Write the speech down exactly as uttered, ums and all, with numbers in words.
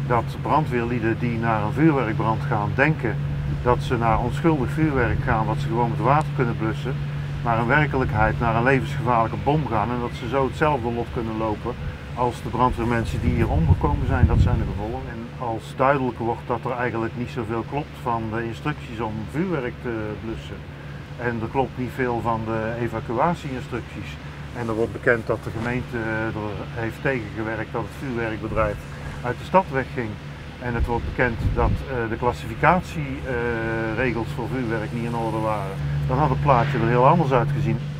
dat brandweerlieden die naar een vuurwerkbrand gaan denken dat ze naar onschuldig vuurwerk gaan wat ze gewoon met water kunnen blussen, maar in werkelijkheid naar een levensgevaarlijke bom gaan en dat ze zo hetzelfde lot kunnen lopen als de brandweermensen die hier omgekomen zijn. Dat zijn de gevolgen. En als duidelijk wordt dat er eigenlijk niet zoveel klopt van de instructies om vuurwerk te blussen en er klopt niet veel van de evacuatie-instructies en er wordt bekend dat de gemeente er heeft tegengewerkt dat het vuurwerkbedrijf uit de stad wegging en het wordt bekend dat uh, de klassificatieregels uh, voor vuurwerk niet in orde waren, dan had het plaatje er heel anders uitgezien.